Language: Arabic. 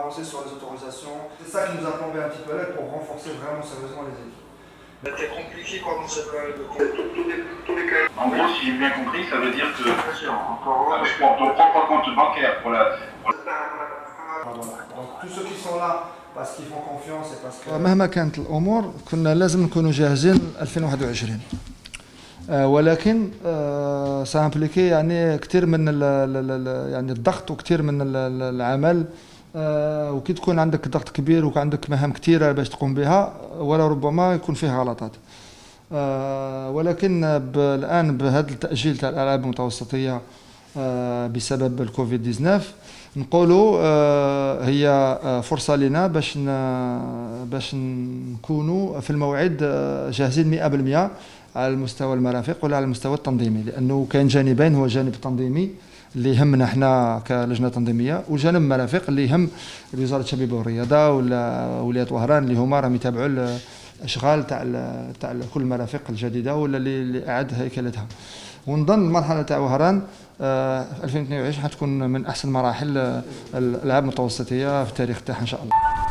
avancer sur les autorisations. C'est ça qui nous a plombé un petit peu l'aile pour renforcer vraiment sérieusement les équipes. C'était compliqué pendant cette période de tous les cas. En gros, si j'ai bien compris, ça veut dire que on prend pas compte bancaire pour la. Voilà. Donc tous ceux qui sont là parce qu'ils font confiance et parce que مهما كانت الامور كنا لازم نكونوا جاهزين 2021 ولكن سامبليكي يعني كثير من يعني الضغط وكثير من العمل وكي تكون عندك ضغط كبير وعندك مهام كثيره باش تقوم بها ولا ربما يكون فيها غلطات ولكن الان بهذا التاجيل تاع الالعاب المتوسطيه بسبب الكوفيد 19 نقولوا هي فرصه لنا باش نكونوا في الموعد جاهزين 100% على المستوى المرافق ولا على المستوى التنظيمي، لانه كاين جانبين، هو جانب تنظيمي اللي يهمنا احنا كلجنه تنظيميه، وجانب مرافق اللي يهم وزاره الشباب والرياضه ولا ولايه وهران اللي هما راهم يتابعوا الاشغال تاع كل المرافق الجديده ولا اللي اعاد هيكلتها. ونظن المرحله تاع وهران 2022 حتكون من احسن مراحل الالعاب المتوسطيه في التاريخ تاعها ان شاء الله.